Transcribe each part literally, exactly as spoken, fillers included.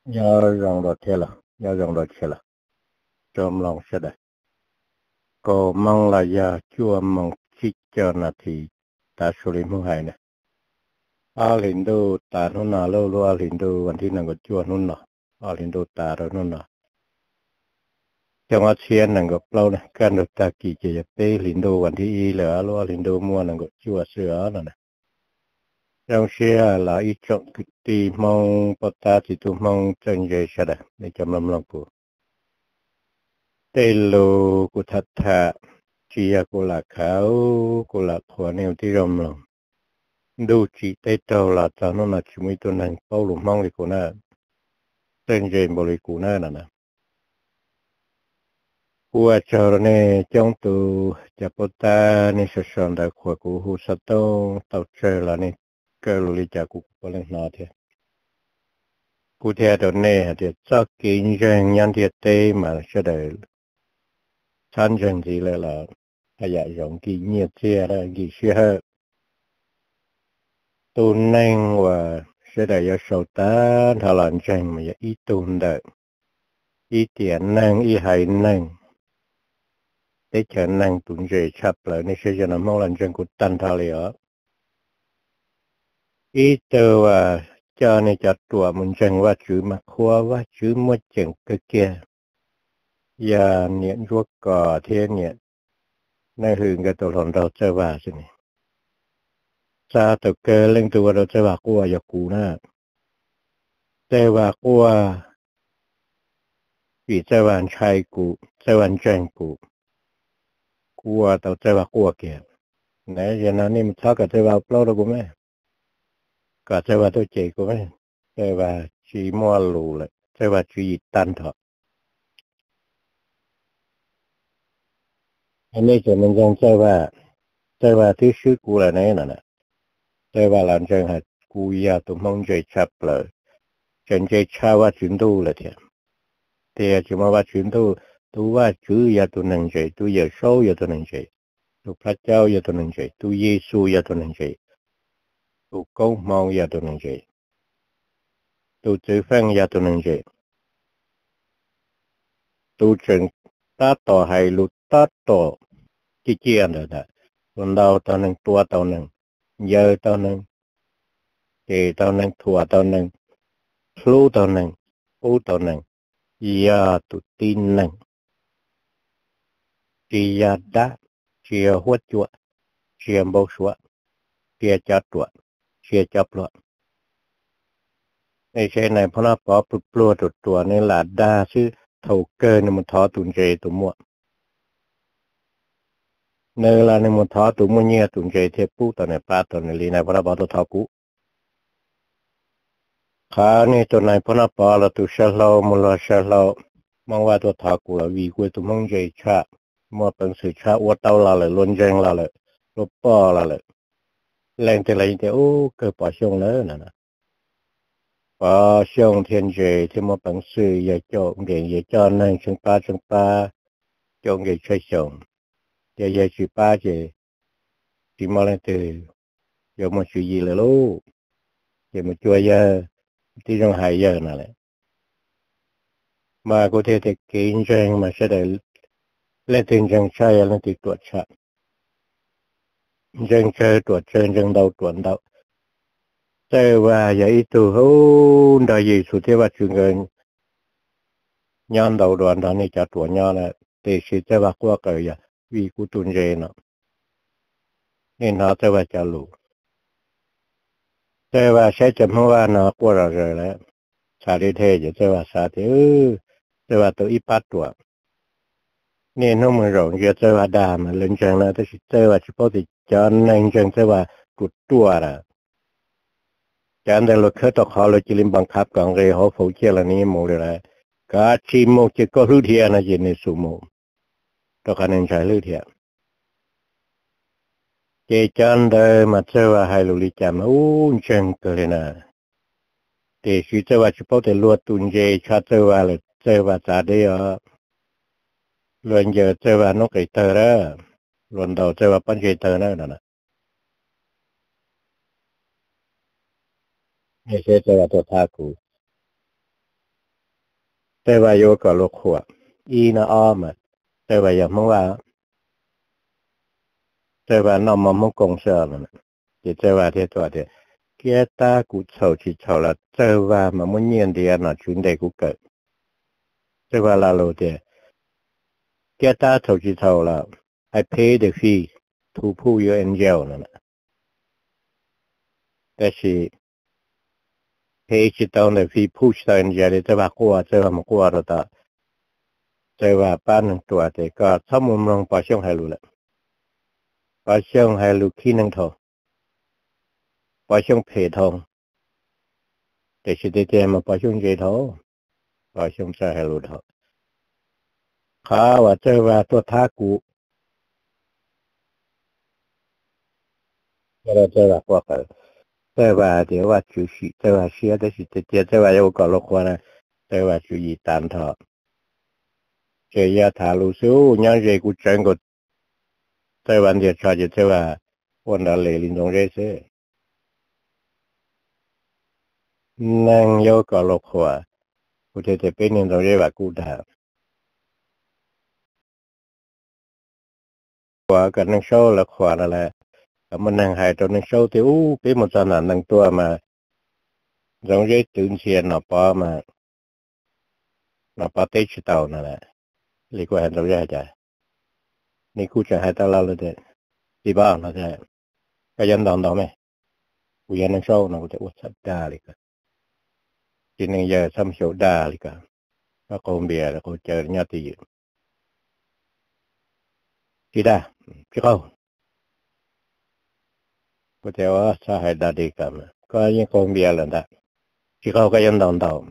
do rong đọt thế là do rong đọt thế là trộm lòng sẽ đấy có mong là giờ chua mong chỉ cho là thì ta xử lý mua hay nè à liền đâu ta nó nào lâu lâu à liền đâuวันที่นั่งก็chua nó nọ à liền đâu ta rồi nó nọ trong ASEAN năng gấp lâu nè can được ta kỳ chỉ tế liền đâuวันที่อีเหลือlâu à liền đâu mua năng gấp chua sữa nè trong xe là ít trọng cái tí mong bắt ta thì tôi mong chân dây sẽ đấy để cho mầm lòng của tê lô của thật thà chia của là khảo của là khóa nêu tí rộng lòng đu chỉ tê trâu là cho nó là chỉ mấy tuần này bao lùm mong thì của nó chân dây bộ lì của nó nè nè của cho nên trong tù chả bắt ta nên sẽ chọn đại khóa của hú sát tông tàu chơi là nên cơ lù lì chả của bộ lên nó thế cụ thể đó nè thì cho kinh doanh nhân thiệt tế mà sẽ để sản sinh gì là là hay là giống cái nhiệt chia là cái xe hơi tu năng và sẽ để cho sầu tá thà làm tranh mà ít tu đợi ít tiền năng ít hay năng để cho năng tu dễ chấp lại nên sẽ cho nó mong làm tranh của tan thà liở ít tu và cho nên cho tuổi mình tranh và chữ mà khoa và chữ mất chừng cái kia và niệm ruột cỏ thiên niệm nơi hưởng cái tổ hồn đầu chơi vào chứ này sa tự kê lên từ đầu chơi vào qua giờ cũ na chơi vào qua vì chơi vào trai cũ chơi vào chân cũ qua tàu chơi vào qua kia nãy giờ nó niệm thắc cả chơi vào lâu rồi cũng mẹ cả chơi vào tôi chạy cũng mẹ chơi vào chỉ mua lù lại chơi vào chỉ tan thọ anh ấy chỉ mình đang chơi vào chơi vào thứ sư cũ là này nè chơi vào làm chân hạt cũ ya tụi mong chơi chập lại chân chơi cha vào chuyển tu là thiệt thì chỉ mà vào chuyển tu tu vào chữ ya tu năng chơi tu giờ sâu ya tu năng chơi tu phát giáo ya tu năng chơi tu Giêsu ya tu năng chơi tu câu mong ya tu năng chơi tu chữ phân ya tu năng chơi tu chân ta tỏ hay lu ta tỏ chi chi nữa đó còn đâu tao năng tua tao năng giờ tao năng thì tao năng thua tao năng lu tao năng u tao năng ya tu tin năng chỉ ya đã chỉ huất chuột chỉ bao chuột chỉ chặt chuột chỉ chập chuộtในเช่นในพนักปอปลุกปลัวตัวตัวในหลาดดาชื่อเท่าเกินในมันท้อตุนเจตัวมั่วในเวลาในมันท้อตัวมั่วเนี่ยตุนเจเทปูตัวในปลาตัวในลีในพนักปอตัวท้อกุขาในตัวในพนักปอเราตัวเชลโลมุลเชลโลมองว่าตัวท้อกุเราวีกุยตัวมั่งเจชามั่วเป็นสื่อชาอวดเต้าเราเลยล้นแจงเราเลยลบป้อเราเลยแรงแต่ไรแต่โอ้เกิดปอช่วงเลยนะนะcó xong thiên chế thì một bằng sự giờ cho để giờ cho nên chúng ta chúng ta cho người chơi xong giờ giờ chỉ ba chế chỉ mà lên từ giờ một chuyện gì là lố giờ một chua giờ thì trong hai giờ nào lại mà có thể thì kinh doanh mà sẽ để lên tiền doanh sai lên tiền tuột chặt doanh chơi tuột chơi doanh đầu tuột đầuแต่ว่าอย่าอีตัวเขาได้ยินสุดที่ว่าจึงเงินย้อนดาวดวนตอนนี้จะตัวย้อนนะแต่สิแต่ว่าก็เกิดอย่าวีกุตุนเจนะนี่นะแต่ว่าจะรู้แต่ว่าใช้จำว่านะก็เราเลยแล้วสาธิตเทจะแต่ว่าสาธิตเออแต่ว่าตัวอีปัดตัวนี่น้องมันร้องเยอะแต่ว่าดามันเล่นจังนะแต่สิแต่ว่าเฉพาะที่จอนนั่งจังแต่ว่ากุดตัวละจานแต่เราเคยต้องขอเราจิลิมบังคับกังเรเขาผูกเชือกนี้หมดเลยกาชิมโมจะก็รู้เทียนะเจนในสุโมต้องการเงินใช้รู้เทียเจจันเดอมาเจอว่าให้ลุลิจามอู้จังเกเลยนะแต่ชีเจอว่าเฉพาะแต่ลวดตุนเจชาเจอว่าเลยเจอว่าจ่าเดียวลวนเยอะเจอว่านกไก่เตอร์แล้วลวนดาวเจอว่าปั้นเจเตอร์นั่นน่ะไม่ใช่เจอว่าตัวทากูแต่ว่าโยก็ลูกหัวอีน่ะอ้อมแต่ว่าอย่างมั่งว่าแต่ว่านอมมมกงเสือนั่นที่แต่ว่าที่ตัวที่เกียตากูเฉาชิเฉาละแต่ว่ามันมุ่งเงียนเดียน่ะชุนเด็กกูเกิดแต่ว่าลาโลเดียเกียตาเฉาชิเฉาละ I pay the fee to pull you in jail นั่นแหละแต่ชี pay ชิตาวใน fee push ตาว in jail แต่ว่ากูว่าแต่ว่ามันกูว่าเราตาแต่ว่าป้าหนึ่งตัวแต่ก็สมุนลงปอช่องให้รู้แหละปอช่องให้รู้ขี้หนึ่งทองปอช่องเพทองแต่ชีเดียมาปอช่องเจทองปอช่องใช้ให้รู้ทองข้าว่าแต่ว่าตัวท้ากูแต่ว่าแต่ว่าพวกแต่ว่าเดี๋ยวว่าจุดแต่ว่าเชื่อแต่สิเดียแต่ว่าโยก็ลูกหัวนะแต่ว่าจุดตามทอเจียถาลูสู้ยังเจกูจังก็แต่วันเดียวชาจะแต่ว่าวันละเลยลินตรงเรเซ่นั่งโยก็ลูกหัวกูจะจะเป็นลินตรงเรว่ากูด่าหัวกันนั่งโชว์ละขวานั่นแหละแต่มันนั่งหายตอนนั่งโชว์ที่อู้เป็นหมดสนานนั่งตัวมาตรงเรตื่นเชียนหนอป้อมาหนอป้อเตชเต่านั่นแหละเรียกว่าเห็นตรงเรจ้ะนี่กูจะให้ตาเราเลยเด็ดที่บ้านนะจ๊ะก็ยันดอนดอนไหมกูยันนั่งโชว์นะกูจะอวดสัตว์ด่าเลยกันจีนึงยาซ้ำโชว์ด่าเลยกันแล้วก็เบียร์แล้วก็เจอญาติยืนที่ได้ที่เขาก็จะว่าสาเหตุใดกันก็ยังคงเบียร์แล้วนะที่เขาก็ยังดอนดอน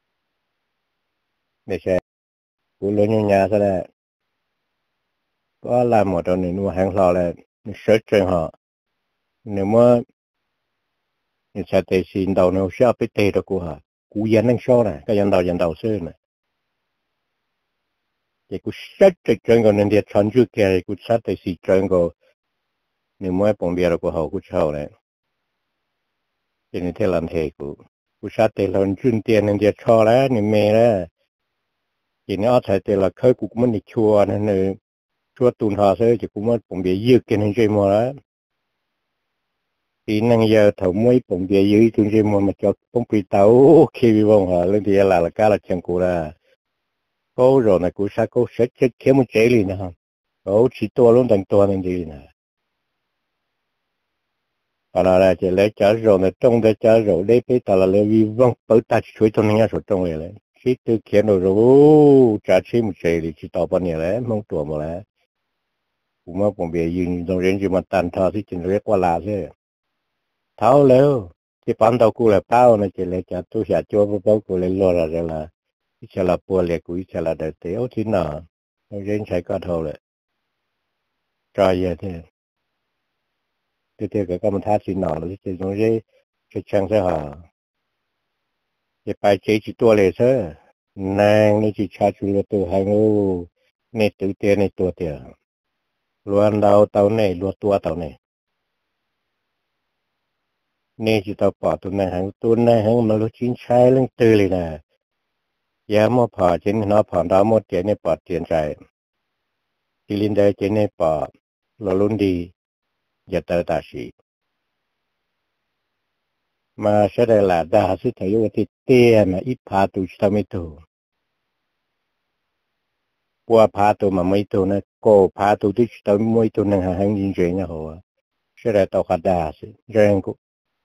ไม่ใช่กูเลยยังยาซะแล้วก็ลาหมดตอนนี้นัวแห้งรอแล้วเสิร์ชจังหะเนี่ยเมื่อเนี่ยชาติสินดาวเนี่ยชอบไปเตะตะกูฮะกูยันนั่งชอบนะก็ยันดาวยันดาวเสื้อนะแต่กูเสิร์ชจังก็เนี่ยชันจุดแกกูชาติสิจังก็เนี่ยเมื่อปงเบียร์กูหากูเช่าเลยทีนี้เทลันเทกูกูชาติหลังจุนเตียนเนี่ยชอบแล้วเนี่ยเมย์แล้วทีนี้อาศัยแต่ละเคยกูมันอีกชัวนั่นเองชัวตุนหาเสื้อจะกูมันปงเบียร์ยืดกันให้ใจหมดแล้วทีนั่งยาถมวยปงเบียร์ยืดจนใจหมดมาจอกปงปีเต้าเควิวงหาเรื่องที่ละละกาละจังกูละก็รอนะกูสักก็เช็ดเช็ดเข้มใจเลยนะฮะก็ชิตัวล้นตั้งตัวนั่นดีนะอะไรจะเล็กจ้ารอนะตรงเด็กจ้ารอได้ไปตลอดเลยวิวังเปิดตาช่วยตรงนี้สุดตรงเลยคิดตัวเขียนโอ้จ้าชิมใจเลยชิต่อไปเนี่ยแหละมองตัวมาแล้วกูมาผมเบียยืนตรงเรียนจะมาตันทอที่จะเรียกว่าลาเซ่เท่าแล้วที่ปั๊มเตากูเลยเป้านะจะเล็กจ้าตัวเสียจัวเป้ากูเลยรออะไรละอิสระปัวเล็กกูอิสระเด็กเตี้ยวที่น่ะเรียนใช้ก็เท่าเลยจอยเยอะที่ที่เที่ยวกับก็มันท้าสินหน่อแล้วที่ตรงนี้จะช่างเสียหาจะไปเจ๊จิตัวเลยเซ่นางนี่จิชาชุลตัวหางงูในตัวเตี้ยในตัวเตี้ยล้วนเราเต่าในล้วนตัวเต่าในนี่จิตาปอตัวในหางตัวในหางมันรู้ชิ้นใช้เรื่องตื่นเลยนะยามาผ่าเจนนอผ่านดาวหมดเจนในปอดเตียนใจกิลินได้เจนในปอดลลุนดีอย่าเตอตาชีมาเสด็จละดาสิทายุติเตียนะอิพาตุชตมิตุปัวพาตุมาไม่ตุนะโกพาตุที่ชตมิตุนะหางยิงเจนะหัวเสด็จตอกดาสิเรงกุ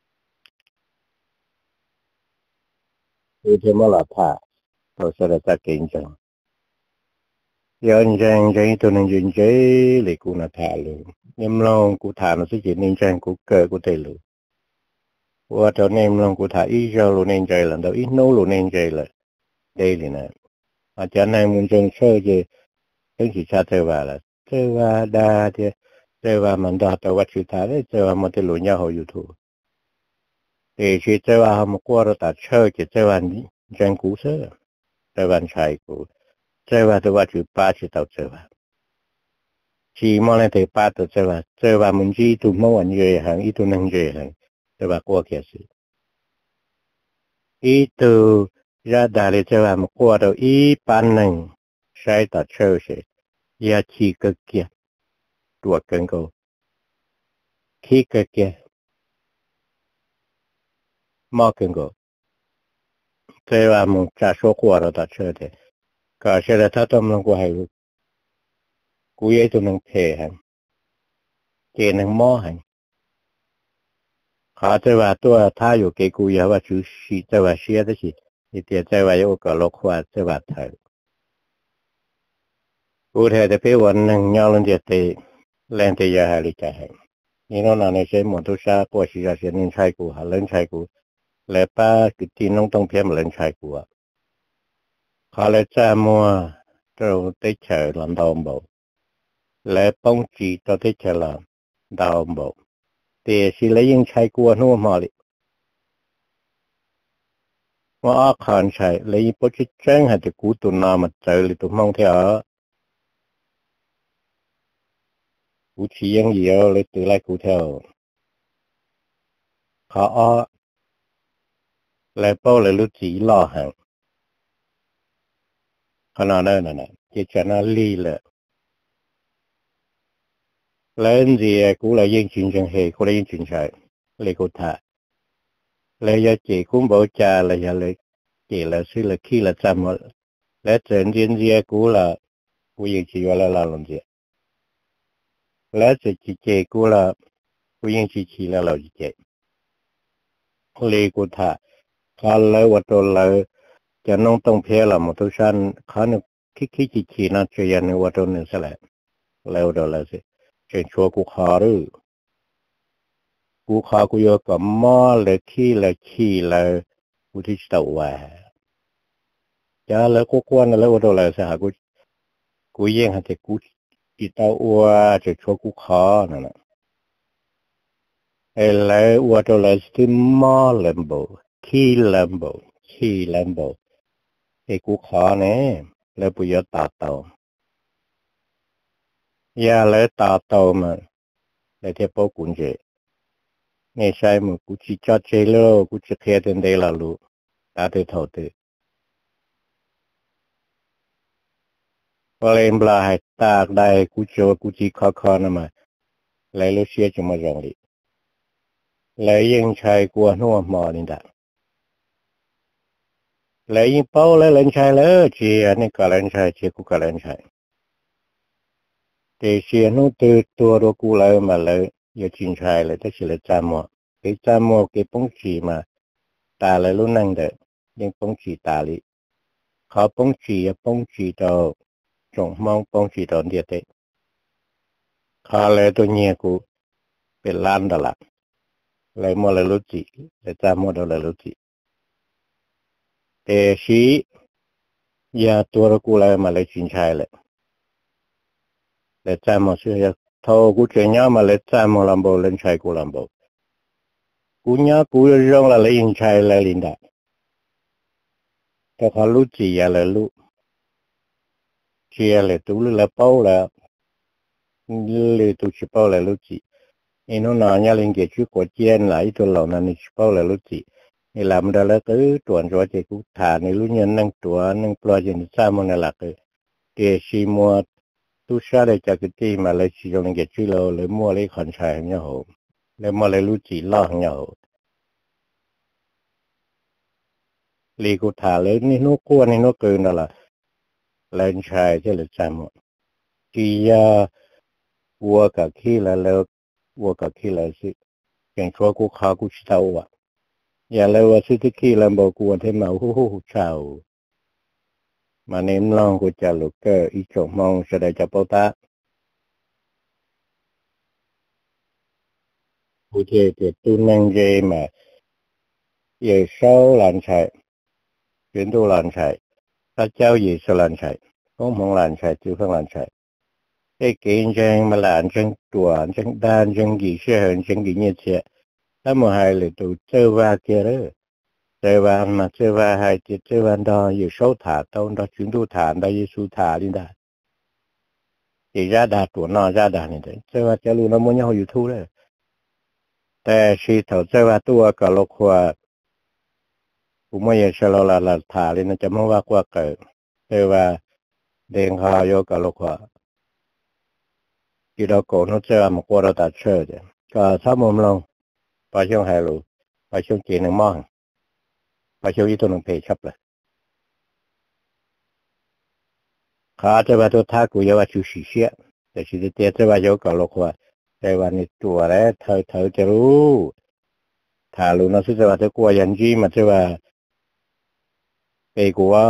คือเทมลาพาตัวเสด็จตะเกิงจังย้อนจังใจตัวนึงยิงเจเลยกูน่ะทาเลยยมลองกูถามสิจินิงจังกูเกิดกูเตลูว่าตอนนี้มลองกูถามอีเจ้าลูนิงใจละเดี๋ยวอีโนลูนิงใจละเดลี่นะอาจารย์นายมุนจงเชื่อเจถึงสิชาเทวาละเทวาดาเทเทวามันดาตวัชิตาเลยเทวามันเตลุญญาหอยูทูเอชิเทวาหามกวรตัดเชื่อเจเทวันจังกูเชื่อเทวันชัยกูเทวาตวัชิป้าชิตาเทวาชีมอลเตป้าตัวเทวาเทวามุนจีตุมวันเยหังอีตุนังเยหังเทวากวเกียสิอีตุ ra đà lì chơi vào một qua đầu ý ban nâng sai tờ chơi sẽ ya chi cơ kia đùa cân cầu khi cơ kia mò cân cầu chơi vào một trả số qua đầu tờ chơi thế cả sẽ là thắt tâm lòng của hai lúc cú ấy tụi nâng thể hành chế nâng mò hành họ chơi vào tôi thayอยู่cái cú ấy và chú sĩ chơi vào xe đó gì thì tiền chơi vào yêu cầu lộc hoa chơi vào thay cụ thể thì phíaวันนึงnhau lên địa thì lên thì giờ hai lịch chạy nhưng nó là này sẽ một thứ sao qua sĩ ra sẽ nên chạy cụ hà lên chạy cụ lại ba cái tin nông tông phía mà lên chạy cụ họ lại cha mua rồi tới chợ làm đầu bộ lại bông chỉ cho tới chợ làm đầu bộ thì sĩ lấy những chạy cụ nó mà đi mà ở khán chạy lấy những bộ chỉ chân hay thì cụ tụi nào mà chạy thì tụi mong theo cụ chỉ những gì ở lấy từ lại cụ theo họ lại bao lại lúc chỉ lo hàng họ nói đây này chỉ cho nó li là lên gì cũng là những chuyện chẳng hề cũng là những chuyện sai lấy cụ thà lấy giờ chỉ cũng bảo cha là giờ lấy chỉ là sự là khi là chăm mà lấy chuyện chuyện gì cũng là cũng những chỉ là là làm gì lấy chỉ chỉ chỉ cũng là cũng những chỉ chỉ là làm gì lấy cụ thàเขาเลยว่าตัวเลยจะน้องต้องเพียละหมดทุกชั้นเขาเนี่ยคิดคิดจีจีน่าจะยันว่าตัวหนึ่งสละแล้วตัวเลยสิเช่นชัวกูขาหรือกูขากูยอกับม้อเลยขี้เลยขี้เลยกูที่จะตัวจะแล้วกูกวนแล้วว่าตัวเลยสิหากูกูยังหาแต่กูจิตตัวจะชัวกูขานั่นแหละเออแล้วว่าตัวเลยสิม้อเลมโบขี้เลมโบขี้เลมโบไอ้กูขาเนี่ยแล้วปุยตาโตยาแล้วตาโตมาแล้วเทียบพวกกุญแจเนี่ยใช่มั้ยกูจิจัดเจริญกูจะเคลียร์ได้ละลูตาเตเท่าเตพอเล่นปลาให้ตากได้กูจะกูจิข้อข้อนั่นมาแล้วลูเสียจะมาจังเลยแล้วยังใช้กูหัวหมอนี่ด่าแล้วยังเป้าแล้วเล่นใช้แล้วเจียนี่ก็เล่นใช้เจียกูก็เล่นใช้แต่เสียนู้ตัวตัวเรากูเลยมาเลยอย่าจินใช้เลยถ้าเสียเลยจำหมดไอ้จำหมดไอ้ป้องจีมาตาเลยรู้นั่งเด้ยังป้องจีตาลิเขาป้องจีป้องจีต่อจงมองป้องจีตอนเดียวเตะเขาเลยตัวเนี้ยกูเป็นล้านดอลลาร์เลยมัวเลยรู้จีเลยจำมัวเลยรู้จีแต่ชียาตัวเรากูเลยมาเลยจินใช้เลยเลยจำมัวเสียทอกูเจียนมาเลยจำมัวลำโบเล่นใช้กูลำโบกูเนี้ยกูร้องละเลยยิงใช้เลยลินดาแต่เขารู้จีอะไรรู้เชียเลยตัวเลยเป้าแล้วเลยตัวชิเป้าเลยรู้จีไอ้น้องนอนยาลิงเกชื่อกดเจียนหลายตัวเหล่านั้นนี่ชิเป้าเลยรู้จีนี่ลำได้แล้วก็ตัวจว่าเจ้ากูฐานในรุ่นยันนั่งตัวนั่งปลอยยันซ้ำมันหลักเลยเกชิมัวตุชาเลยจากที่มาเลยชิจงเกชื่อเราเลยมัวเลยขอนชัยเนี่ยโหเลยมัวเลยรู้จีล่อเนี่ยโหลีกูฐานเลยนี่นกกัวนี่นกเกินนั่นแหละเล่นชายเจ้าเลยจำจียาวัวกับขี้แล้วแล้ววัวกับขี้แล้วสิอย่างชัวกูขากูชิตาวะอย่าเลยว่าสิที่ขี้แล้วบอกกูว่าเทมาหูหูชาวมาเน้นลองกูจะลุกเกออีจงมองแสดงจับปตากูเจเกิดตุนังเจมาเย่เศร้าหลานชายเป็นตัวหลานชายพระเจ้าเย่สหลานชายของมองหลานชายจื้อของหลานชายไอ้เก่งจังมาหลานจังตัวจังดานจังกี่เชื่อเห็นจังกี่เนี่ยเชื่อถ้ามาให้เลยตัวเจ้าว่าเกลือเจ้าว่ามาเจ้าว่าให้เจ้าเจ้าวันดออยู่โซ่ถาต้นดอถึงดูฐานได้ยิสูถานี่ได้อีจ้าดาตัวนอจ้าดานี่ได้เจ้าว่าจะรู้น้ำมันยังอยู่ทุกเลยแต่ชีเถาเจ้าว่าตัวกับโลกว่ากูไม่อยากจะเราละละถ่าเลยนะจะไม่ว่ากว่าเกิดแต่ว่าเด้งหาโยกับลูกว่าที่เราโกนเจอมากว่าเราตัดเชื่อเดียก็ถ้ามุมลงไปช่วงไฮรูไปช่วงเจนึงมั่งไปช่วงอีตัวหนึ่งเพย์ชับเลยข้าจะว่าตัวท่ากูจะว่าชูชีเสียแต่ชีวิตจะว่าโยกับลูกว่าแต่ว่านี่ตัวแรกเธอเธอจะรู้ถ้ารู้นะซึ่งจะว่าจะกลัวยันจีมันจะว่าเปกูว่า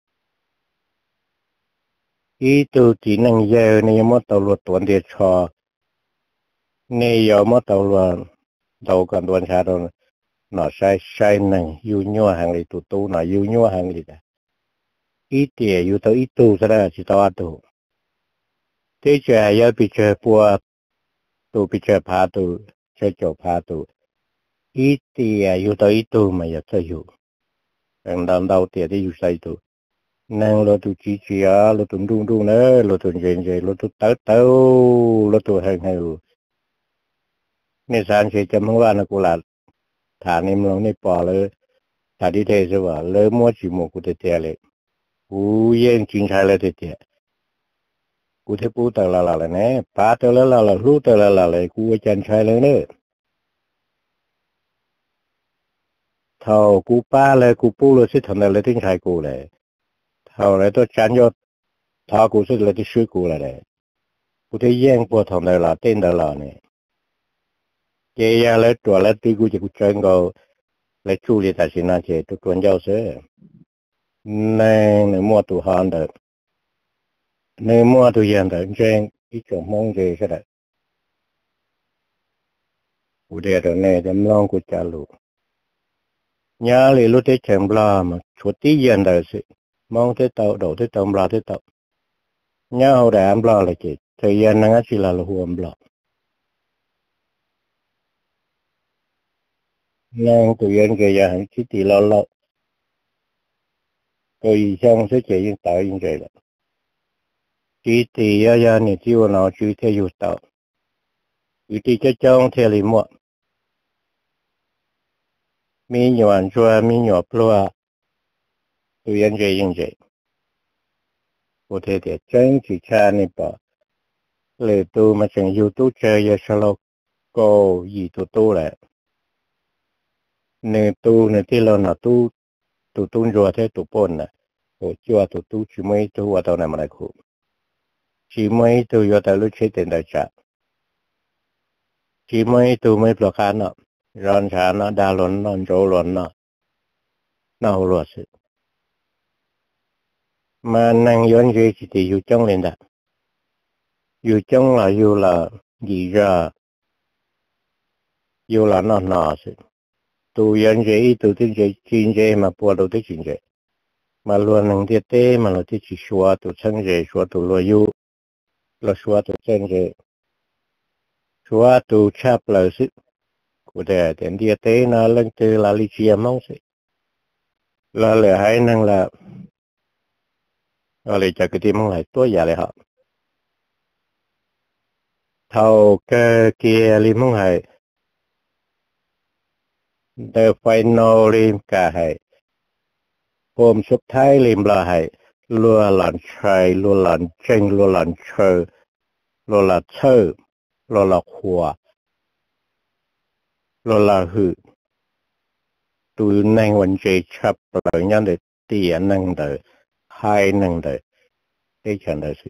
อีตัวจีนังเยอะเนี่ยมดตัวรวดตัวเดียชอเนี่ยยอมดตัวรวดđầu cần tuần tra rồi nó sai sai này yêu nhau hàng này tụ tụ nó yêu nhau hàng này đấy ít tiền yêu tới ít tu ra là chỉ tao tu thế giờ giờ bị chơi bùa tu bị chơi phá tu chơi chỗ phá tu ít tiền yêu tới ít tu mà giờ chơi yêu thằng đàn đầu tiền thì yêu sai tu năng lo tu chỉ chỉ à lo tu đung đung nữa lo tu chơi chơi lo tu tới tới lo tu hàng hàng nên sáng sẽ chấm không vào nó cũng là thả niệm lòng này bỏเลยถ้าที่เทศว่าเลยมั่วจีโมกูเตะเลยกูยังจริงใช่เลยเตะกูเทปูตะละละเลยเนี่ยป้าตะละละละรู้ตะละละเลยกูจันใช่เลยเนี่ยเท่ากูป้าเลยกูปูเลยสิทำอะไรที่ใช่กูเลยเท่าเลยตัวจันยศเท่ากูสิเลยที่ช่วยกูเลยกูที่แย่งปวดทำอะไรละเต้นตะละเนี่ยเจียเลยตัวเลยที่กูจะกูเจงก็เลยชูเลยแต่สินะเจตัวตัวเจ้าเสือในในมั่วตัวหันเด้อในมั่วตัวยันเด้อเจงอีกจงมองเจใช่ไหมกูเดี๋ยวเนี่ยจะมองกูจะรู้ญาเลยรู้ที่เชิงบลามาชุดที่ยันเด้อสิมองที่เต่าโดดที่เต่าบลาที่เต่าญาเอาแต่อันบลาเลยเจเธอยันนั่งสิลาลูหัวบลานั่งตัวยันเกยหันคิดตีเราเราก็อีช่างเสียเจยังตายยังใจละคิดตียายานี่ที่ว่าเราชีวิตที่อยู่เต่าอยู่ที่จะจ้องเทลิมัวมีหยวนชัวมีหยวนพลัวตัวยันเจยังใจกูเทเดจังจีชานี่ปะเลยตัวมาจังอยู่ตู้เจอยาชลกก็ยีตัวตู้แหละเนี่ยตู้เนี่ยที่เราหน้าตู้ตู้ตู้จัวเทตู้ปนน่ะโอ้จัวตู้ตู้ชิไม่ตู้ว่าตอนไหนมาได้คู่ชิไม่ตู้ยอแต่รู้เช่นเดินได้จ้ะชิไม่ตู้ไม่ปลอกกันเนาะร้อนชาเนาะดาลอนนอนโจลอนเนาะน่าหัวเราะสิมานั่งย้อนเจจิตอยู่จังเลยนะอยู่จังละอยู่ละยีราอยู่ละนอนนอนสิตัวยันเจตัวที่เจจินเจมาปวดตัวที่จินเจมาล้วนหนึ่งที่เต้มาล้วนที่จิชัวตัวช่างเจชัวตัวลอยอยู่แล้วชัวตัวช่างเจชัวตัวชับเลยสิกูเดาเต็มที่เต้น่าเล่นตัวลาลิเชียมั่งสิแล้วเหลือให้นั่งละอะไรจากที่มั่งหลายตัวอย่าเลยฮะเท่าแกเกียริมั่งให้เดอไฟนอลริมกาให้ผมสุดท้ายริมลาให้ลัวหลานชัยลัวหลานเจงลัวหลานเชอลัวหลานเชอลัวหลานขัวลัวหลานหือตัวนั่งวันเจชับเลยยันเดเตียนั่งเดอไฮนั่งเดอได้ฉันเดอสิ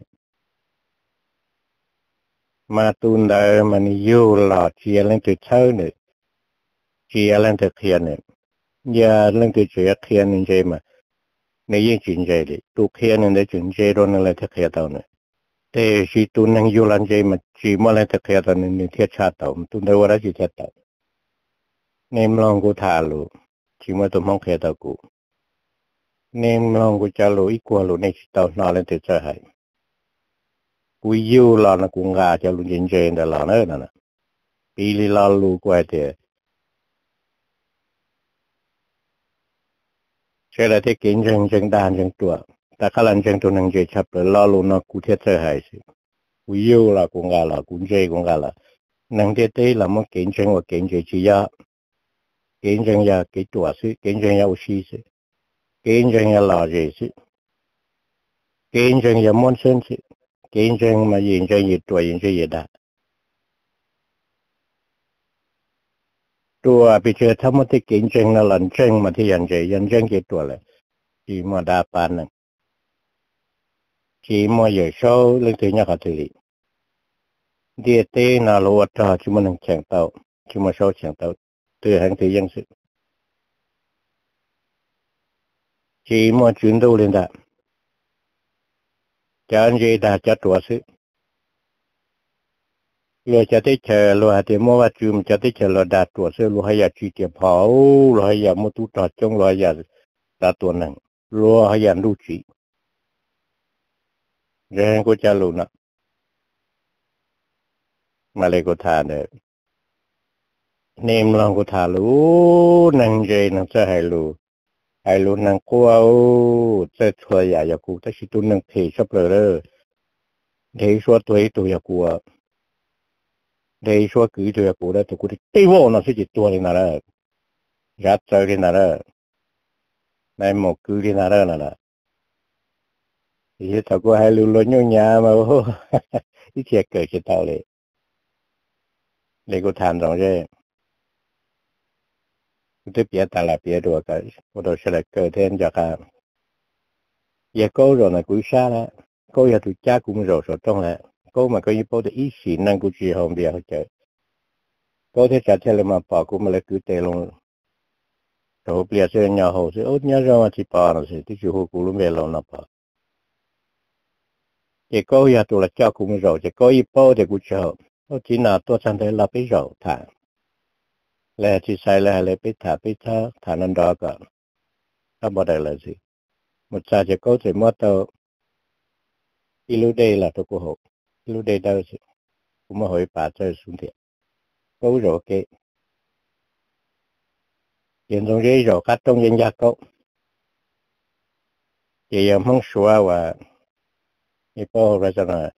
มาตุนเดอมันยูหลอดเชียร์เล่นตัวเชอเนี่ยเชียร์เล่นตัวเทียนเนี่ยยาเล่นตัวเชียร์เทียนนี่ใช่ไหมในยิ่งจินใจเลยตัวเทียนนี่ได้จินใจโดนอะไรที่เทียนตัวเนี่ยแต่ชีตุนนั่งยูหลันใจมันจีมาเล่นที่เทียนตัวนี่เทียชาตัวตุนเดอว่าได้จีเทียตัวเนมลองกูทาลูจีมาตัวมองเทียตัวกูเนมลองกูจะลูอีกว่าลูในชีตัวนอนเล่นตัวเจ้าให้กูยูหลานกูงาจะลูจินใจเดหลานเออนั่นน่ะปีลีลาลูกูไอเดียเชื่อเลยที่กินจังจังดานจังตัวแต่ขลังจังตัวหนึ่งเจชับเลยลาลูนกูเทียเจ้าให้สิกูยูละกูงาละกูเจกูงาละนั่งเทียเต้ละมันกินจังว่ากินเจชียะ kiến chân ya cái tuổi sự kiến chân ya u xí sự kiến chân ya lò gì sự kiến chân ya môn sinh sự kiến chân mà yên chân gì tuổi yên chân gì đã tuổi bị chơi thăm một cái kiến chân là lần chân mà thì yên chân yên chân cái tuổi là chỉ mà đa pan này chỉ mà giờ sau lên từ nhà họ tự lý địa tê nào lo cho chúng mình chẳng tàu chúng mình sau chẳng tàu từ hàng thì dân sự chỉ mà chuyển đầu lên đã cho anh gì đã cho tuổi sự lo cho tới chờ lo thì mua vật chùm cho tới chờ lo đạt tuổi sự lo hay là truy tiệp pháo lo hay là mua tu trọt trong lo hay là đạt tuổi năng lo hay là lưu trí rồi cô cha luôn nè mà lại cô thà nữa niệm lòng cô thà lu năng dây năng sẽ hay lu hay lu năng cô ao sẽ thua ya ya cô ta chỉ tu năng thì sắp rồi để số tuổi tuổi ya cô để số cứ tuổi ya cô đó tụi cô đi tây vô nó sẽ chỉ tuổi này là gạt trời này là này một cứ đi nào đó là thì tao có hay lu lu nhau nhà mà ít thiệt cỡ chỉ taoเลยđể cô thàn rồi chứ tôi biết ta là biết được cái tôi đó sẽ là cơ thêm cho cả giờ cô rồi là cũng xa đó cô giờ tụi cha cũng rồi rồi trong là cô mà có như bố thì ý sĩ năng cũng chỉ hôm đi học chơi cô thấy chả theo là mà bỏ cũng mà lại cứ tê luôn rồi bây giờ nhà hồ thì ốt nhớ ra mà chỉ bỏ nó thì tôi chịu cũng luôn về luôn nó bỏ giờ cô giờ tụi là cha cũng rồi giờ cô ý bố thì cũng chờ nó chỉ là tôi chẳng thấy là biết rồi thà là chỉ sai là là biết thà biết thà thà nên đó cả không bao giờ là gì một cha chỉ có thể mất tao ilu đây là tôi có học ilu đây đâu chứ cũng mà hỏi bà chơi xuống thiệt cố rồi cái hiện trong giấy rồi cắt trong dân gia cố chỉ em không xóa và như bao giờ là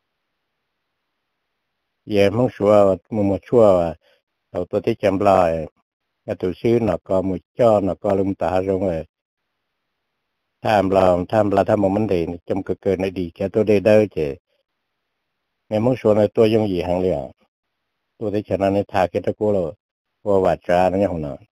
em không xóa và một một xóa và đầu tôi thấy chăm lại cái tổ sư nó có một cho nó có lưng ta rồi tham làm tham là tham một vấn đề trong cơ cơ này đi cho tôi đây đâu chứ em không xóa này tôi dùng gì hàng liền tôi thấy cho nên thà cái đó cô rồi qua vặt ra nó như thế nào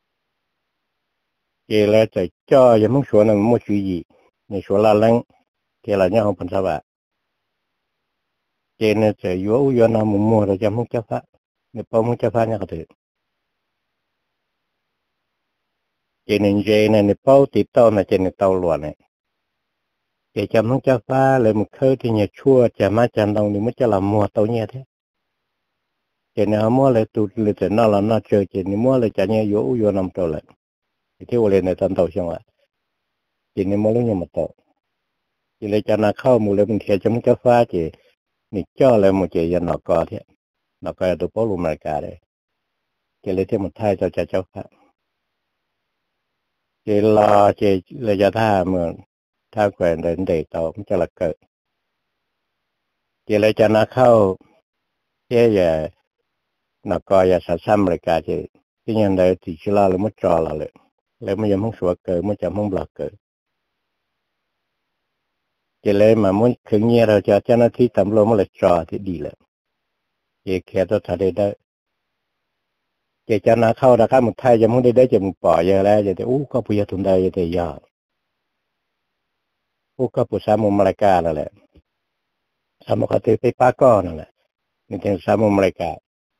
chỉ là chỉ cho em không xóa này một chuyện gì này xóa là lăng cái là nhau không sao vậy chỉ nên chỉ yếu yếu nào muốn mua rồi em không chấp pháp nếu không không chấp pháp nhau thì chỉ nên chỉ nên nếu bao tiếp tao là chỉ nên tao luôn này chỉ chăm không chấp pháp lấy một khơi thì nhà chua chả má chăn đồng thì mới cho làm mua tao nhẹ thế chỉ nên mua lấy tụt lấy chỉ nó là nó chơi chỉ nên mua lấy chả nhẹ yếu yếu nằm trâu lại thì thiếu lên này tao tao xong lại chỉ nên mua lấy nhiều mà tao chỉ lấy cho nóเข้าmua lấy mình thiệt chăm chấp pháp chỉ mình cho lại một chỉ nó có thế nó có được bao luôn mà cả đấy chỉ lấy thêm một thay cho cha cháu pháp chỉ lo chỉ lấy cho tha mà tha quen đến để tao cũng cho là cỡ chỉ lấy cho nóเข้าthế giờ nó có giờ sản xuất lại cả chỉ cái nhân đấy thì chỉ lo là mất trò làเลยแล้วมันยังไม่สวยเกินมันจะไม่บล็อกเกินchỉ lấy mà muốn khởi nghĩa rồi cho cho nó thi tầm lô mới là trò thì đi lại chỉ kia tôi thấy đấy chỉ cho nóเข้าra cái một thay cho muốn đi đấy chỉ một bỏ giờ ra thì ú có bây giờ thùng đây thì giờ ú có bữa sáng một malai cả rồiแหละsáng một cái tớiไปป้าก้อนนั่นแหละนี่เป็นsáng một malai cả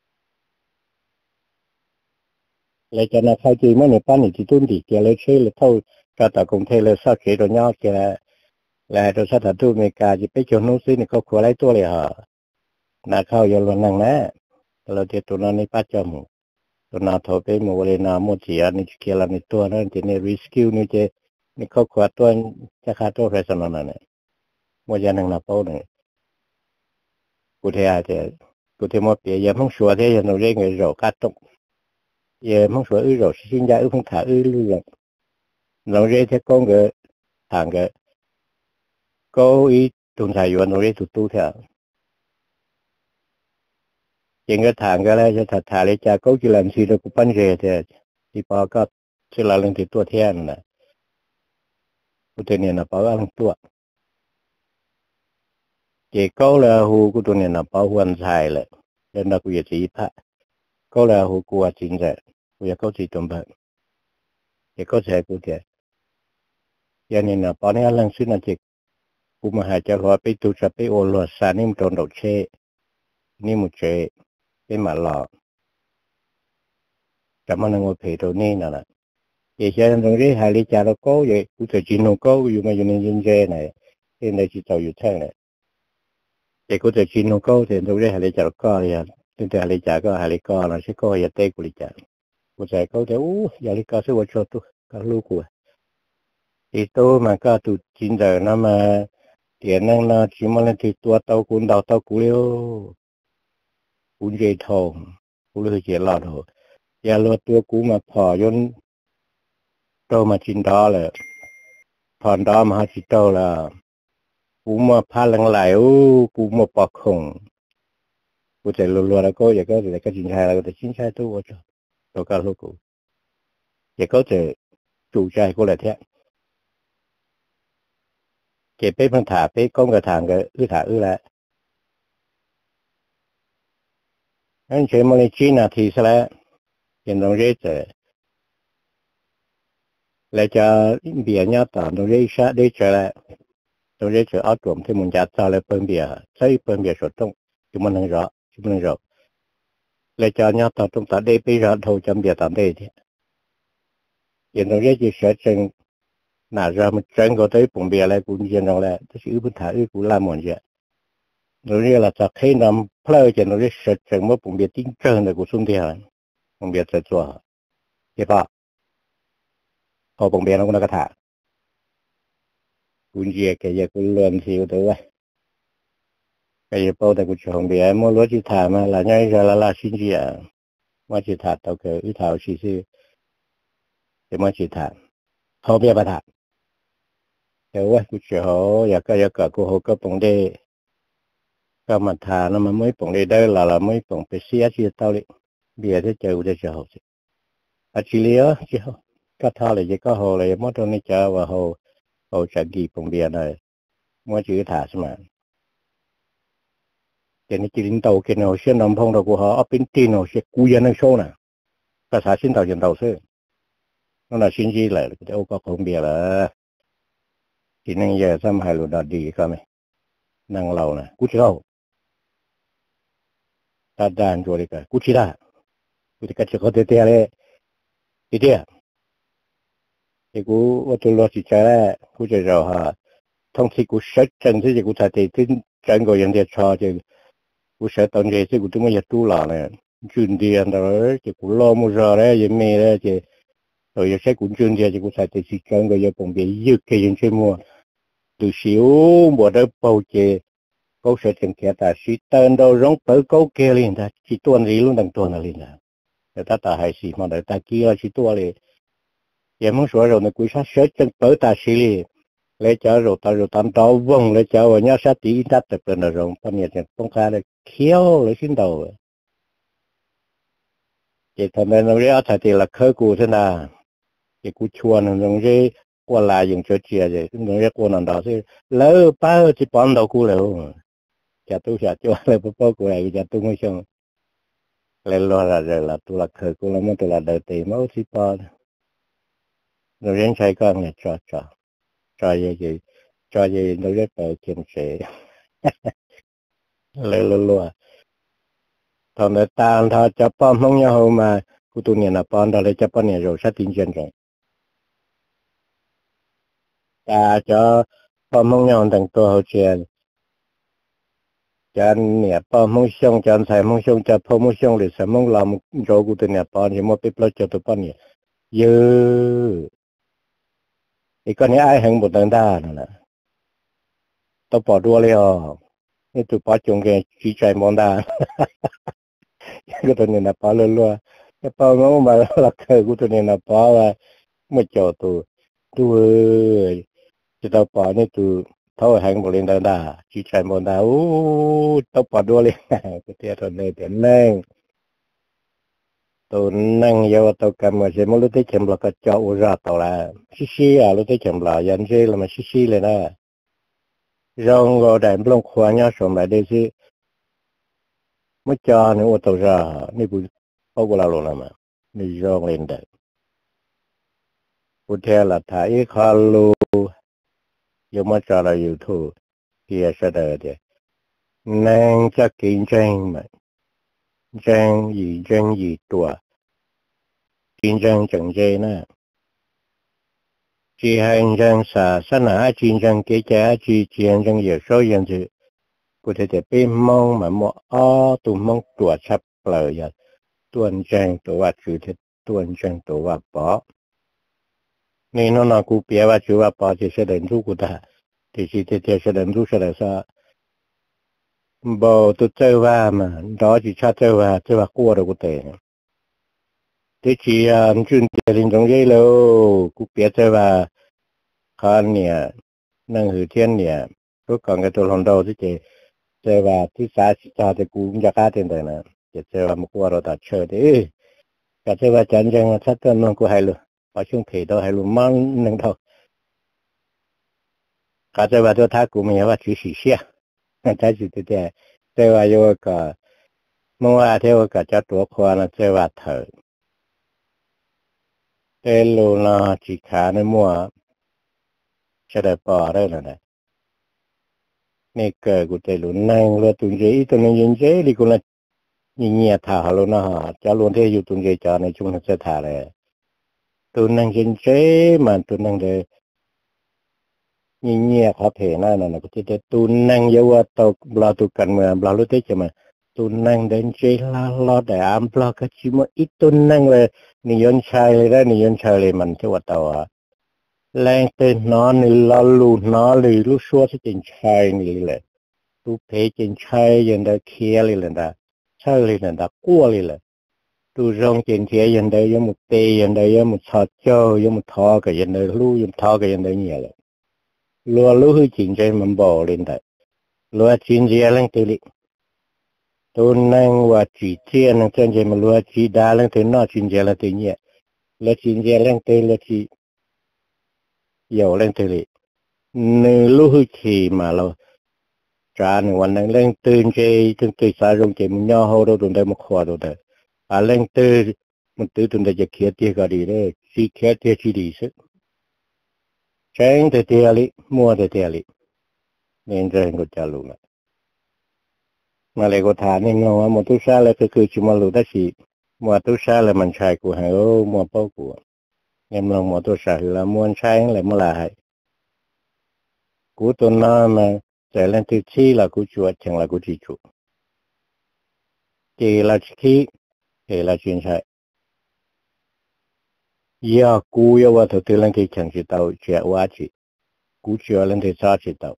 lấy cho nó khai chi mới này bán thì tuân thì kia lấy chơi lấy thôi cho ta cùng theo lấy sao chế rồi nhau kia là rồi sao ta tu mấy cái chỉ biết cho nó xí này có khóa lấyตัวเลยฮะน่าเข้าอยู่นั่งนะเราเดี๋ยวตัวนั้นนี่ป้าจมูกตัวน่าทอไปหมู่เลยน่าหมดเสียนี่เกี่ยวกับในตัวนั้นที่ในรีสกิลนี่จะนี่เขาขวาตัวจะขาตัวเรสนนั่นเนี่ยมัวจะนั่งนับเอาเนี่ยกูเทียจะกูเทียมว่าเปียยังไม่ชัวร์ที่จะเราเรียกเงินเราคัดตกยังไม่ชัวร์อื้อเราชิ้นยาอื้อคงถ่าอื้อเรื่องเราเรียกที่ก้องก็ทางก็ก็อีตุนถ่ายอยู่เราเรียกตุตู้เถอะยังก็ทางก็แล้วจะถ่ายถ่ายเลยจากก็จะlàm gì đâu cũng bắn rề thế ที่ปอก็ชื่อเราเรื่องที่ตัวเทียนนะกูตัวเนี่ยนะปอก็เรื่องตัวเจ้าก็เลยหูกูตัวเนี่ยนะปอหวนชายเลยเดินนักวิทยาพะก็เลยหูกูว่าจริงใจกูอยากเข้าใจตรงแบบเจ้าก็ใช้กูเถอะยันเนี่ยนะปอเนี่ยเรื่องสิ่งนั้นเจ้ากูมาหาจะรอไปตูจะไปโอลสานี่มันโดนดอกเชนี่มุเจเป็นมาหลอกจะมันงอเพตัวนี้นั่นแหละเจ้าฉันตรงนี้หาลิจาร์ก็ยังกูจะจีนก็อยู่มาอยู่ในยินเจไหนที่ในจิตใจอยู่แท้เลยเจ้ากูจะจีนก็ที่ตรงนี้หาลิจาร์ก็ยังตั้งแต่หาลิจาก็หาลิก็นะชิก็ยังเตะกูลิจากูใจก็จะอู้ยาลิก็สู้ว่าชอบตัวก็ลูกกูอีโตมันก็ตุจินเดอร์นะมาเดี๋ยวนั่งนะชิมันเลยที่ตัวเต้ากูดาวเต้ากูเลี้ยวกูเจทองกูเลยเจลาดหัวยาลวดตัวกูมาพอยนโตมาจินดอเลยพอนดอมาหาจิตโตละกูมาพาลังไหลอู้กูมาปอกคงกูจะรัวๆแล้วก็อยากก็แต่ก็จินชายแล้วก็แต่จินชายตัวว่าจะตัวก็ลูกกูอยากก็จะจูใจกูเลยแท้เก็บไปพันถาไปก้มกระถางก็อื้อถาอื้อละนั่นเชื่อมันเลยจีนาทีซะแล้วยังต้องเรียกเจอแล้วจะเบียร์เนี่ยต่อต้องเรียกชาได้เจอแล้วต้องเรียกเจอเอาตัวที่มันจัดซาเลยเพิ่มเบียร์ใช้เพิ่มเบียร์สดต้องที่มันนั่งรอที่มันนั่งรอแล้วจะเนี่ยต่อต้องตัดได้ไปรอเท่าจำเบียร์ตามได้ที่ยังต้องเรียกจะเสียจังน่าจะมันจังก็ได้ปุ่มเบียร์อะไรกูยังต้องแล้วที่อื้อพื้นฐานอื้อกูละหมดเยอะเราเรียกlàจะให้นำเพลย์จะเราเรียกเสร็จจังว่าปุ่มเบียร์ติ้งเจอเนี่ยกูสุ่มที่หาปุ่มเบียร์จะตัวใช่ปะพอปุ่มเบียร์เราก็นักถากูเจียแกอยากกูเลื่อนสิวตัวแกอยากเปิดแต่กูชงเบียร์มั่วรู้จิตถามาหลายอย่างจะละลายชิ้นเจียว่าจิตถาตัวเกออีถาวชีซื่อแต่ว่าจิตถาเขาเบียร์ประถาแต่ว่ากูเชื่อเขาอยากก็อยากก็กูเขาก็ปุ่มได้ก็มาทานแล้วมันไม่ปุ่มได้ได้ละละไม่ปุ่มไปเสียชีวิตตัวเลยเบียร์ที่เจอกูจะเชื่อเขาสิอาชีเลี้ยเชื่อก็ท่าเลยจะก็เขาเลยมั่วตรงนี้จะว่าเขาเขาจะกี่ปุ่มเบียร์ได้มั่วจิตถาสมาเดี๋ยวนี้จีนเตาเกินเอาเส้นน้ำพองเรากูหาเอาเป็นตีนเอาเสียกูยันนั่งโชว์น่ะภาษาชิ้นเตายันเตาซื้อนั่นแหละชิ้นจีเลยแต่โอ้ก็คงเบียร์ละที่นั่งแย่ซ้ำให้รู้ดอดีก็ไหมนั่งเราน่ะกูจะเข้าตาด่านตัวเด็กกูชิได้กูจะกัดเชือกเขาเตะเลยทีเดียวไอ้กูว่าตัวรถจิตใจแล้วกูจะรอฮะทั้งที่กูเช็ดจังที่กูถ่ายติดจังก็ยังเดียดชอจะกูเช็ดตอนเย็นที่กูต้องมาหยัดตู้หล่อเลยจุนเดียนแต่ว่าจะกูรอมือรอแล้วยังไม่แล้วจะrồi giờ sẽ cũng chuyên gia thì cũng sẽ tự sự chân rồi giờ cũng bị dứt cái những cái mua từ xíu bộ đó bao chế câu sẽ thành kia ta sĩ tên đâu giống tới câu kia liền ta chỉ tuần gì luôn đằng tuần là liền là người ta ta hay gì mà người ta kia chỉ tuần liền giờ muốn sửa rồi nó cũng sát sớt chân tới ta sĩ liền lấy chở rồi ta rồi tam tàu vâng lấy chở vào nhá sát tí tắt được rồi rồi phân nhiệt thì không khai được khéo lấy xin đầu chỉ thằng này nó biết thật thì là khơi cụ thế nào thì cú chua nó giống như qua lại dùng cho chia vậy nó giống qua nó đó chứ lỡ bao chỉ bán đầu cú rồi chả tôi chả chua lại bao bao cú này chả tôi mới xong lên lo là rồi là tôi là khởi cú là mới tôi là đời tiền máu chỉ bao rồi riêng sai con này cho cho cho gì gì cho gì nó rất là kiềm chế lên lo lo thằng này ta thà cho bao mong nhau mà cú tu này là bao đó là cho bao này rồi sát tin chân rồi ta cho bao mong nhau thằng tôi hậu chuyện cho nè bao mong xong cho thầy mong xong cho bao mong xong để sẽ mong làm rồi của tôi nè bao thì một cái plot cho tôi bao nhiêu dư thì con này ai hẹn một lần ta nè tôi bỏ đua liềnนี่ตัวป้าจงแกจีใจมองได้ก็ตัวนี้นะป้าเลื่อนๆแต่ป้าไม่มาหลักเคยกูตัวนี้นะป้าว่าไม่เจาะตัวตัวจะตัวป้านี่ตัวเท่าแห่งบริเวณได้จีใจมองได้โอ้ตัวป้าด้วยเลยก็เตี้ยตัวนี้เตี้ยแรง tôi năng yêu tôi cầm mà chỉ muốn lúc tới chậm là cái cho u ra tàu là xí xí à lúc tới chậm là dân chơi là mà xí xí lên đó rong ngồi đại long khoa nhau sống lại đây chứ mới cho nữa tàu raนี่กูเอากูลาลงแล้วมานี่รองเล่นได้กูเทละถ่ายคาลูยังมาจอเราอยู่ทูเกียร์เสด็จเดียนั่งจะกินแจงไหมแจงยีแจงยีตัวกินแจงจังเจน่ะจีให้แจงสาสนาจีแจงเกจาจีเจียนแจงเยอะโซยันจืกูเทจะไปมองมาหมออ้อตัวมองตัวชับเปล่าตัวแจงตัวว่าคือเทตัวแจงตัวว่าปอนี่น้องนักกูเปียว่าชื่อว่าปอจะเสด็จรู้กูได้ที่ที่ที่เสด็จรู้เสด็จซะบ่ตัวเจ้าว่ามันดอจีชาเจ้าว่าเจ้าว่ากู้เรากูเตะที่จีอ่ะจุนเตียรินตรงนี้แล้วกูเปียเจ้าว่าคานเนี่ยนั่งหือเทียนเนี่ยก็ก่อนกับตัวหลอนดอที่เจเจ้าว่าที่สาสิจาจะกูจะฆ่าเต็มเลยนะจะเจ้าว่ามันกู้เราตัดเชิดเอ้ก็เจ้าว่าจันจังชัดเจนมันกูให้เลยพอช่วงเพดให้รู้มั่งหนึ่งเท่าก็เจ้าว่าตัวท่ากูมีว่าชื่อสีเสียแต่จุดเดียวเจ้าว่าโยก็เมื่อว่าเที่ยวก็จะตัวควานเจ้าว่าเถอะเอลูนาจิขาในมัวจะได้ปอได้แล้วนะนี่เกิดกูจะลุ้นนั่งเรือตุนเจอีตัวนึงยินเจลิกุละยิงเงียท่าฮัลโหลนะฮะจะล้วนที่อยู่ตุนเจจอในช่วงนั้นจะท่าเลยตัวนั่งยินเจมันตัวนั่งเดยิงเงียเขาเถน่านั่นนะกูจะตัวนั่งเยอะว่าตกบลาตุกันเมืองบลาลุเตจะมาตัวนั่งเดินเจลาลอดแต่อัมบลากชิมอีตัวนั่งเลยนิยนชายเลยได้นิยนชายเลยมันจะว่าตัวแรงเต้นนอนนี่ลอลูนอหรือลูกชัวที่เป็นชายนี่แหละลูกเพจเป็นชายยันได้เคียเลยแหละนะชายเลยนะกู้เลยแหละตูรองเป็นเทียยันได้ยังมุเตยันได้ยังมุชอเจ้ายังมุทอกับยันได้ลูยังทอกับยันได้เนี่ยแหละลัวลูกจริงใจมันบ่เลยได้ลัวจริงใจเรื่องตัวนี้ตัวนั่งว่าจีเทียนั่งจริงใจมันลัวจีดาเรื่องตัวนอจริงใจเรื่องตัวเนี่ยแล้วจริงใจเรื่องตัวแล้วจี有เรื่องตัวนี้ในลูกขี่มาเราจานวันนั้นเรื่องตื่นใจตื่นตื่นสายลงใจมันย่อหัวเราตรงได้มาขวาตรงได้อ่าเรื่องตื่นมันตื่นตรงได้จะเขียนเตี้ยก็ดีเลยสีเขียนเตี้ยที่ดีสุดใช้แต่เตี้ยลิมัวแต่เตี้ยลิเนี่ยจะเห็นก็จะรู้ละมาเลยก็ถามนี่เงาว่ามัวตุชาเลยก็คือชิมารู้ได้สิมัวตุชาเลยมันใช่กูให้โอ้มัวเป้ากูเนี่ยมันมัวตุชาแล้วมัวใช่เลยมันละให้กูตัวน้ามาแต่เรื่องที่ชี้ละกูจวดเชิงละกูจีจูเจละชี้เจละชินใช่ยากูยาว่าตัวเรื่องที่เชิงจิตเอาเจ้าว่าจีกูเชื่อเรื่องที่ซาจิตเอา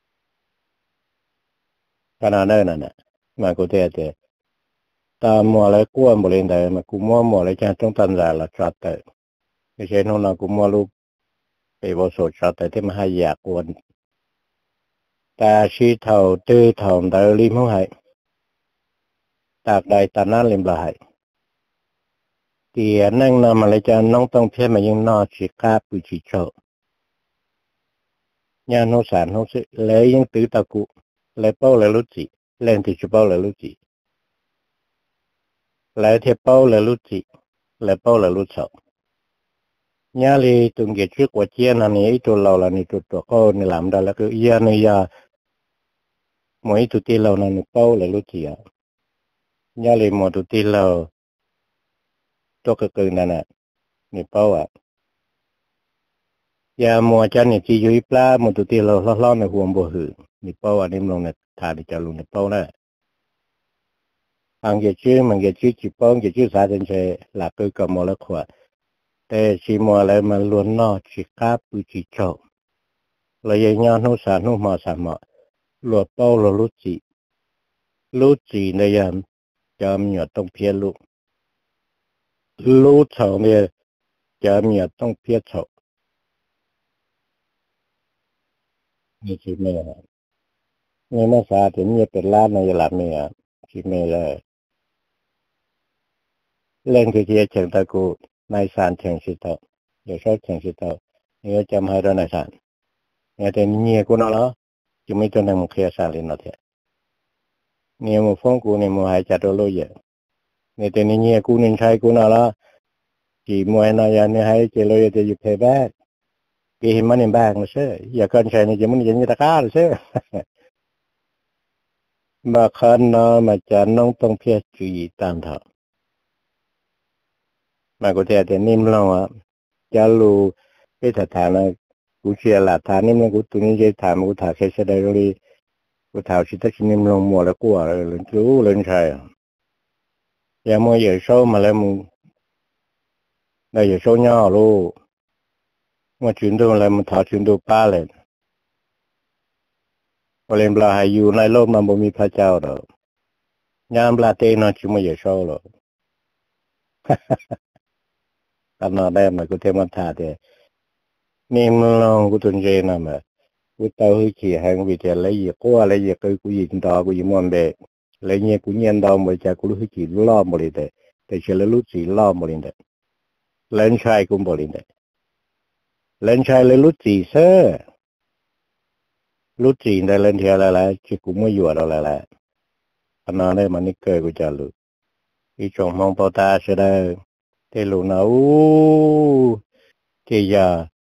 ขนาดนั้นน่ะมากูเตะเตะตามมัวเลยกวนบริเวณใดมากูมัวมัวเลยจะต้องตันใจละชัดแต่ไม่ใช่น้องนากูมัวลูกไปบริสุทธิ์ชัดแต่ที่มาให้อยากกวนแต่ชีเท่าตื้อเท่าแต่ริมห้องให้ตากใดตาหน้าริมละให้เตียนั่งนำอะไรจะน้องต้องเพี้ยมายังนอชิคาปุจิโชญาโนสารโนสิเลยยังตื้อตะกุเลยเป้าเลยลุจิเล่นที่จะเป้าเลยลุจิเลยเทเป้าเลยลุจิเลยเป้าเลยลุชอญาลีตุงเกชิกว่าเจียนันนี่ตัวเราละนี่ตัวตัวเขาในหลามได้แล้วก็ยาในยาหมวยตุตีเรานั่นเป้าเลยลุจิอ่ะญาลีหมอตุตีเราตัวก็เกินนั่นน่ะนี่เป้าอ่ะยามัวจันนี่จีอยู่ปลาหมดตุตีเราล้อๆในหัวบ่หือนี่เป้าอันนี้ลงในทาดิจารุในเป้าน่ะอังเกชื่อมันเกชื่อจีป้องเกชื่อสาจันเชหลักคือกับมอละขวดแต่ชีมัวอะไรมันล้วนนอชิคาปุจิโชเลยยังย้อนหูสารหูหมอสามหมอหลวดเป้าหลวดลุจิลุจิในยามจำหยดต้องเพียลุลุเฉาเนี่ยจำหยดต้องเพียเฉานี่คือแม่ในมาสาถึงจะเป็นล้านในหลับเนี่ยคือแม่เลย lên cái kia chẳng ta cụ nai sản chẳng sĩ tàu giờ số chẳng sĩ tàu nhớ chăm hai đứa nai sản nghe tên nhiều của nó đó chứ mấy chỗ này một kia sản lên nó thiệt nhiều một phong cụ này một hai chặt đôi lôi vậy nghe tên nhiều cụ nên sai của nó đó chỉ mua nó giờ này hai chỉ lôi thì chụp thế bác cái hình mà nên bác nó sẽ giờ con trai này chỉ muốn dẫn như ta cá rồi sẽ mà khăn nó mà chả nông tông phía chú ý tam thọ mà có thể thì niêm lòng á chả lu cái thật thà là cú chia là thà niêm lòng cú tụi ní dây thà mà cú thà cái sẽ đây rồi cú thà chỉ tất niêm lòng mua là cú à lên chú lên sai giờ mua giờ số mà lại mua đây giờ số nhỏ luôn mà chuyển đồ lại mà thà chuyển đồ ba lên có lên là hayอยู่ในโลกมันบ่มีพระเจ้าดอกยามลาเตนชิมาเยโซโลตอนนั้นได้มากูเทมันท่าเดนี่มันลองกูตุนเจนะมากูเต้าให้ขี่หางวิเทเลยยี่กูอะไรยี่กูกูยิงดอกูยิงมันเบะเลยเนี่ยกูยิงดอมาจากกูรู้ให้ขี่ล้อมบริเดแต่เชื่อรู้จีล้อมบริเดเล่นชายกูบริเดเล่นชายเลยรู้จีเซ่รู้จีได้เล่นเท่าไรละจีกูไม่อยู่อะไรละตอนนั้นได้มันนี่เกิดกูจะรู้อีจงมองปอตาเสดงเทลูนาอูเทีย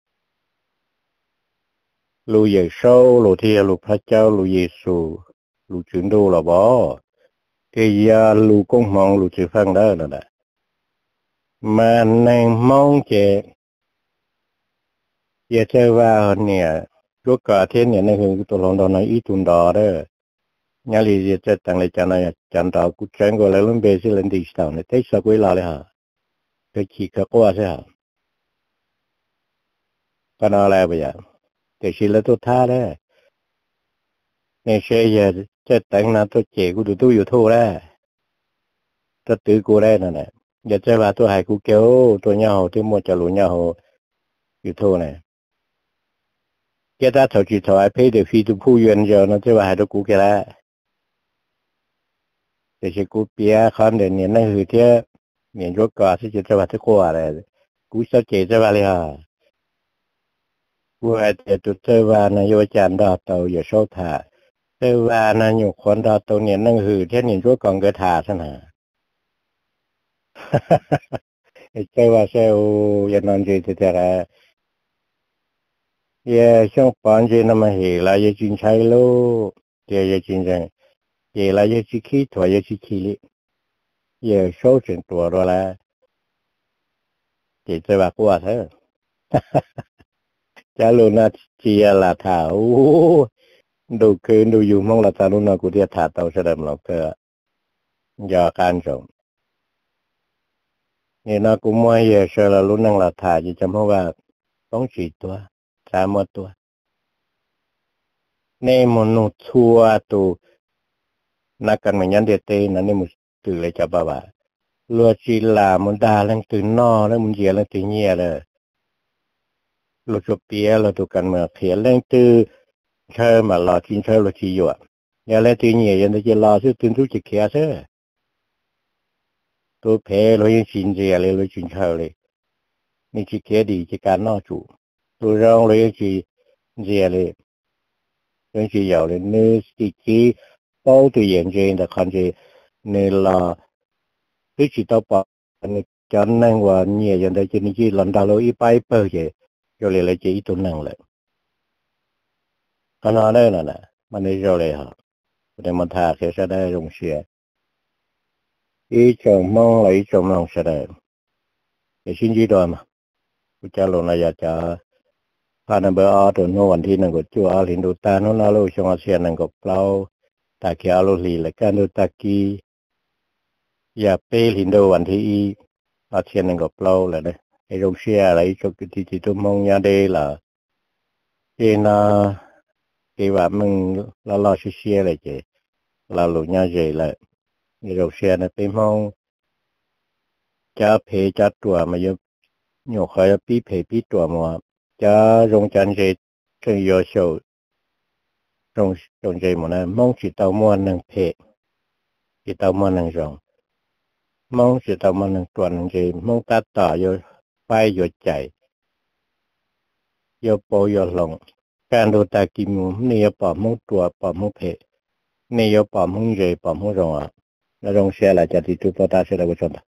ลูเยโซลูเทียลูพระเจ้าลูเยซูลูจุนดูละบ่เทียลูกงมองลูจือฟังได้นั่นแหละมาในมองเจอย่าเจอว่าเนี่ยรูกกาเทียนเนี่ยนั่นคือตัวลองดอนในอีตุนดอเด้อยาลีจะตั้งเลยจันนะจันดาวกูแจ้งก็เลยลุ่มเบสิเลนดิสตาวเนี่ยเทศกุยลาเลยฮะไปขี่กระกัวใช่ฮะก็น่าอะไรไปอย่างแต่ชิลตัวท่าได้เนี่ยเชียจะแต่งหน้าตัวเจ๋กูดูตู้อยู่ทั่วได้ตัวตื้อกูได้นั่นแหละอย่าจะว่าตัวหายกูเกี้ยวตัวเงาที่มัวจะหลุดเงาอยู่ทั่วเนี่ยแกถ้าถอดจิตถอยเพย์เดี๋ยวฟีตัวผู้ยืนเจอนั่นจะว่าหายตัวกูแกแล้วแต่ชิกูเปียคอนเดี๋ยวนี้นั่นคือเที่ยเนี่ยยกกาที่จะว่าที่กูอะไรกูเสียใจจะว่าเลยฮะกูอาจจะตัวเธอว่านายอาจารย์ดาวเตาอย่าโชว์ถ่าเธอว่านายอยู่คนดาวเตาเนี่ยนั่นคือเที่ยนี่ยกกองกระถาซะนะไอ้เจ้าว่าเซลยันนอนจีที่แต่ละเย่ช่วงปอนจีนมาเห็นลายจินใช้โลเย่ยจินจังเย่ลายจิขี้ถอยจิขี้ลิเย่โชว์จนตัวเราละเจ้าจะว่ากูว่าเธอจ้าลูน่าเจียละถาโอ้ดูคืนดูอยู่มองละตาลูน่ากูเทียถาเตาเสด็จหลอกเธอยาการส่งนี่นะกูมั่วเย่เชลลูนั่งละถาจะจำเพราะว่าต้องฉีดตัวสามตัวในมนุษย์ทัวตัวนักการเมืองยันเดเตนั่นนี่มันตื่นเลยจะบ้าบ้าลัวจีลามันด่าเรื่องตื่นนอแล้วมันเยี่ยเรื่องตื่นเยี่ยเลยลูกจบเปียเราตัวกันเมืองเขียนเรื่องตื่นเชื่อมาหล่อจินเชื่อเราจีอยู่อ่ะอย่าเรื่องตื่นเยี่ยยันจะรอซื้อตื่นทุกจิตเขียเชื่อตัวเพลเรายังจินเจียเลยเราจินเชื่อเลยนี่จิตเขียดีจิตการนอจูตัวรองเรายังจีเจียเลยยังจี有เลยเนื้อสิจี包对眼睛的看见你啦，你知道吧？你讲那话你也认得见你去轮到了一百百嘅，就嚟嚟这一顿能了。看下来了呢，มันได้就嚟哈，แต่มันท่าแค่จะได้ลงเสียอีจงมองเลยจงมองเสด็จแต่ชิ้นจีดอยมากูจะลงนายจะพานันเบอร์อาตัวโนวันที่หนึ่งก็จั่วอาลินดูตาโนนาโลชงอาเซียนหนึ่งก็เปล่าตาเขียวโลลีและการดูตากีอย่าเปลินดูวันที่อีอาเซียนหนึ่งก็เปล่าเลยนะไอโรงเชียอะไรจบที่ที่ตัวมองยาเดล่ะเจนาเกว่ามึงละลอชิเชียอะไรเจละหลุญาเจเลยไอโรงเชียนะไปมองจะเพจัดตัวมาเยอะหนูเคยปีเพปีตัวมาจะโรงจันเจถึงโยโชโรงโรงเจมันนะมองจิตเอามวนหนึ่งเพจิตเอามวนหนึ่งรองมองสิตามันตัวนึงจีมองตาต่ออยู่ไปอยู่ใจอยู่โปอยู่หลงการดูตากิมูนี่อยู่ปอมงตัวปอมงเพนี่อยู่ปอมงเจปอมงรงอ่ะแล้วรงเสียละจะติดตัวตาเสียละกุศล